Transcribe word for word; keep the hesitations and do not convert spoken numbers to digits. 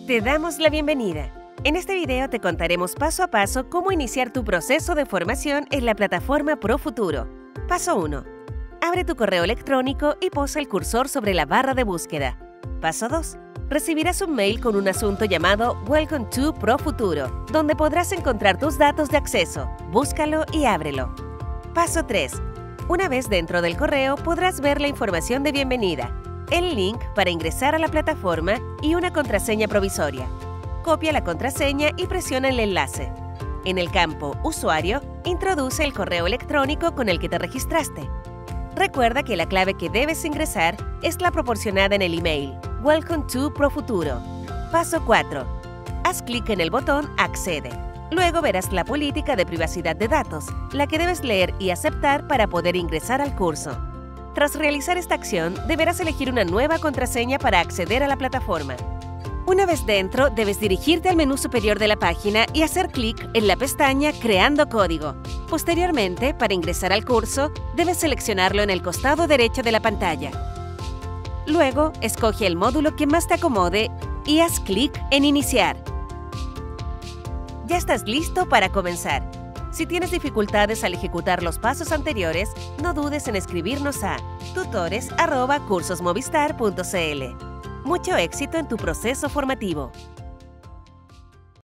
Te damos la bienvenida. En este video te contaremos paso a paso cómo iniciar tu proceso de formación en la plataforma ProFuturo. Paso uno. Abre tu correo electrónico y posa el cursor sobre la barra de búsqueda. Paso dos. Recibirás un mail con un asunto llamado Welcome to ProFuturo, donde podrás encontrar tus datos de acceso. Búscalo y ábrelo. Paso tres. Una vez dentro del correo podrás ver la información de bienvenida, el link para ingresar a la plataforma y una contraseña provisoria. Copia la contraseña y presiona el enlace. En el campo Usuario, introduce el correo electrónico con el que te registraste. Recuerda que la clave que debes ingresar es la proporcionada en el email Welcome to ProFuturo. Paso cuatro. Haz clic en el botón Accede. Luego verás la política de privacidad de datos, la que debes leer y aceptar para poder ingresar al curso. Tras realizar esta acción, deberás elegir una nueva contraseña para acceder a la plataforma. Una vez dentro, debes dirigirte al menú superior de la página y hacer clic en la pestaña Creando código. Posteriormente, para ingresar al curso, debes seleccionarlo en el costado derecho de la pantalla. Luego, escoge el módulo que más te acomode y haz clic en Iniciar. Ya estás listo para comenzar. Si tienes dificultades al ejecutar los pasos anteriores, no dudes en escribirnos a tutores arroba cursosmovistar punto cl. Mucho éxito en tu proceso formativo.